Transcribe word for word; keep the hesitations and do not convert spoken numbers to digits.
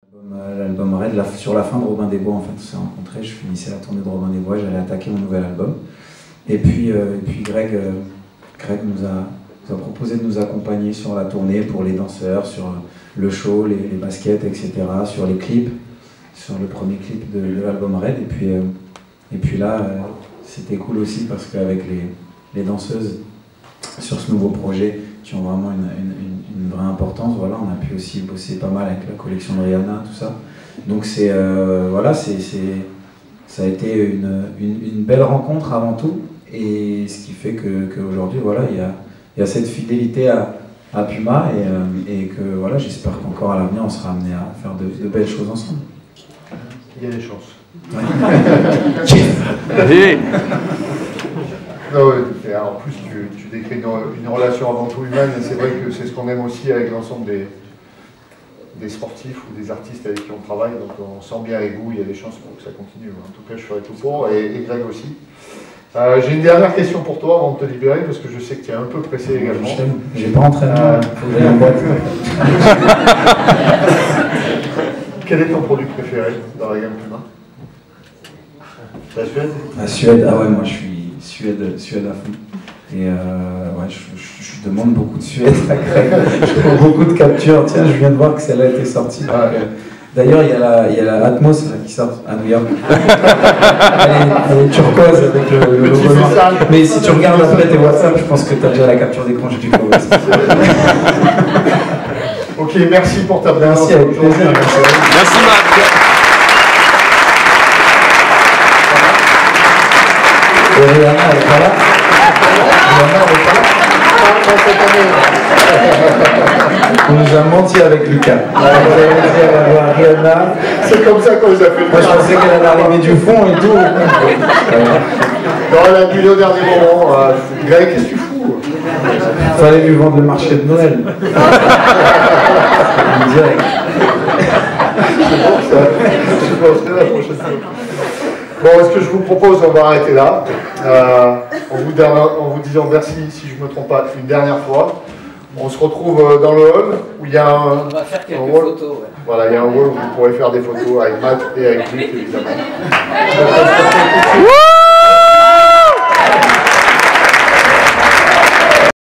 L'album Red, la, sur la fin de Robin des Bois, en fait, on s'est rencontrés, je finissais la tournée de Robin des Bois, j'allais attaquer mon nouvel album. Et puis, euh, et puis Greg, euh, Greg nous, a, nous a proposé de nous accompagner sur la tournée pour les danseurs, sur le show, les, les baskets, et cetera, sur les clips, sur le premier clip de, de l'album Red. Et puis, euh, et puis là, euh, c'était cool aussi parce qu'avec les, les danseuses sur ce nouveau projet, qui ont vraiment une, une, une vraie importance. Voilà, on a pu aussi bosser pas mal avec la collection de Rihanna, tout ça. Donc c'est euh, voilà, c'est ça a été une, une, une belle rencontre avant tout, et ce qui fait que qu'aujourd'hui voilà, il y a, il y a cette fidélité à, à Puma, et, euh, et que voilà, j'espère qu'encore à l'avenir on sera amené à faire de, de belles choses ensemble. Il y a des chances. Ouais. Non, ouais, en plus, tu, tu décris une, une relation avant tout humaine, et c'est vrai que c'est ce qu'on aime aussi avec l'ensemble des, des sportifs ou des artistes avec qui on travaille. Donc on sent bien avec vous, il y a des chances pour que ça continue. En tout cas, je ferai tout pour, et, et Greg aussi. Euh, J'ai une dernière question pour toi avant de te libérer, parce que je sais que tu es un peu pressé également. J'ai pas entraîné, euh, faut que j'aille en boîte. Quel est ton produit préféré dans la gamme Puma? La Suède? La Suède, ah ouais, moi je suis Suède, Suède à fond. Et euh, ouais, je, je, je demande beaucoup de Suède à Greg. Je prends beaucoup de captures. Tiens, je viens de voir que celle-là a été sortie. Ah, d'ailleurs, il y a la, il y a la Atmos là, qui sort à New York. Elle est, elle est turquoise avec le, le logo noir. Mais si tu regardes après tes WhatsApp, je pense que tu as déjà la capture d'écran. J'ai dû voir ça. Ok, merci pour ta présence. Merci, avec plaisir. Merci, merci Marc. Et Rihanna, elle est pas là. Rihanna, elle est pas là. On nous a menti avec Lucas. On avait voir Rihanna. C'est comme ça qu'on nous a fait. Moi, je pensais qu'elle allait arriver du fond et tout. Non, elle a annulé au dernier moment. Euh, Greg, qu'est-ce que tu fous? Il fallait lui vendre le marché de Noël. Direct. C'est bon, ça. Je penserai la prochaine fois. Bon, ce que je vous propose, on va arrêter là, euh, en, vous en vous disant merci, si je ne me trompe pas, une dernière fois. On se retrouve dans le hall, où il y a un... On va faire quelques un photos. Ouais. Voilà, il y a un hall où vous pourrez faire des photos avec Matt et avec Luc, évidemment.